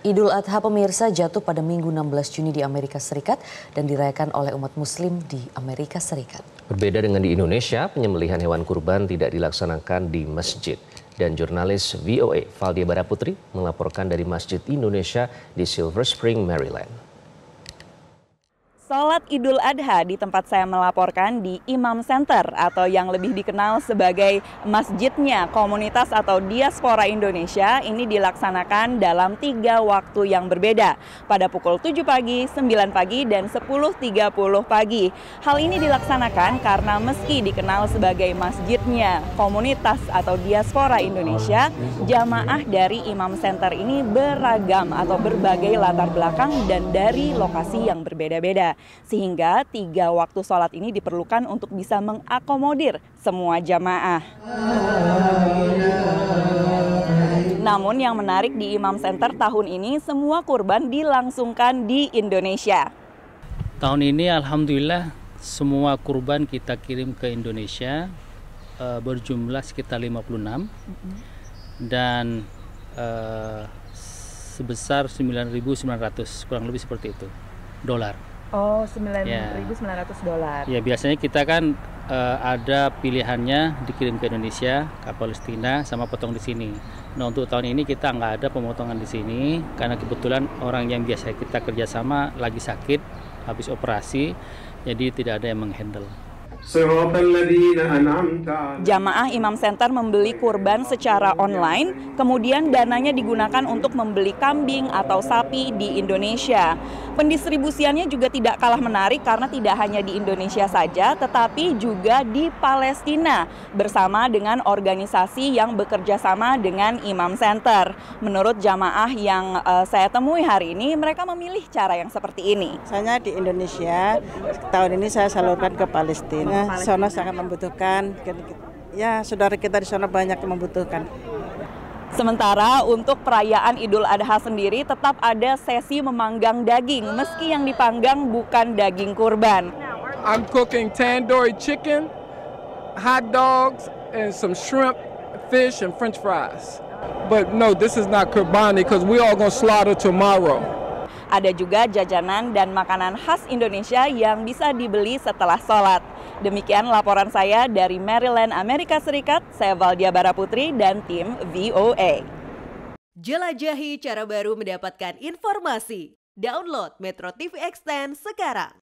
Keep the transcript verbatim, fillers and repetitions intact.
Idul Adha pemirsa jatuh pada Minggu enam belas Juni di Amerika Serikat dan dirayakan oleh umat Muslim di Amerika Serikat. Berbeda dengan di Indonesia, penyembelihan hewan kurban tidak dilaksanakan di masjid. Dan jurnalis V O A Valdia Baraputri melaporkan dari Masjid Indonesia di Silver Spring, Maryland. Salat Idul Adha di tempat saya melaporkan di Imam Center atau yang lebih dikenal sebagai masjidnya komunitas atau diaspora Indonesia ini dilaksanakan dalam tiga waktu yang berbeda pada pukul tujuh pagi, sembilan pagi, dan sepuluh tiga puluh pagi. Hal ini dilaksanakan karena meski dikenal sebagai masjidnya komunitas atau diaspora Indonesia, jamaah dari Imam Center ini beragam atau berbagai latar belakang dan dari lokasi yang berbeda-beda. Sehingga tiga waktu sholat ini diperlukan untuk bisa mengakomodir semua jamaah. Namun yang menarik di Imam Center tahun ini semua kurban dilangsungkan di Indonesia. Tahun ini alhamdulillah semua kurban kita kirim ke Indonesia uh, berjumlah sekitar lima puluh enam dan uh, sebesar sembilan ribu sembilan ratus, kurang lebih seperti itu, dolar. Oh, sembilan ribu sembilan ratus dolar. Ya, biasanya kita kan uh, ada pilihannya dikirim ke Indonesia, ke Palestina, sama potong di sini. Nah, untuk tahun ini kita nggak ada pemotongan di sini karena kebetulan orang yang biasa kita kerjasama lagi sakit, habis operasi, jadi tidak ada yang menghandle. Jamaah Imam Center membeli kurban secara online, kemudian dananya digunakan untuk membeli kambing atau sapi di Indonesia. Pendistribusiannya juga tidak kalah menarik karena tidak hanya di Indonesia saja, tetapi juga di Palestina bersama dengan organisasi yang bekerja sama dengan Imam Center. Menurut jamaah yang uh, saya temui hari ini, mereka memilih cara yang seperti ini. Saya di Indonesia, tahun ini saya salurkan ke Palestina. Sana sangat membutuhkan, ya saudara kita di sana banyak yang membutuhkan. Sementara untuk perayaan Idul Adha sendiri tetap ada sesi memanggang daging, meski yang dipanggang bukan daging kurban. I'm cooking tandoori chicken, hot dogs, and some shrimp, fish, and French fries. But no, this is not kurbani because we all gonna slaughter tomorrow. Ada juga jajanan dan makanan khas Indonesia yang bisa dibeli setelah sholat. Demikian laporan saya dari Maryland, Amerika Serikat. Saya Valdia Baraputri dan tim V O A. Jelajahi cara baru mendapatkan informasi. Download Metro T V Extend sekarang.